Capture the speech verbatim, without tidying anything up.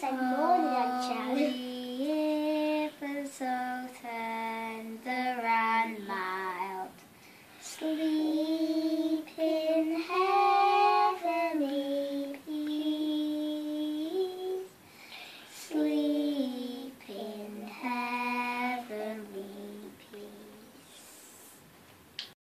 say morning, Hollie, ever so tender and mild, sleep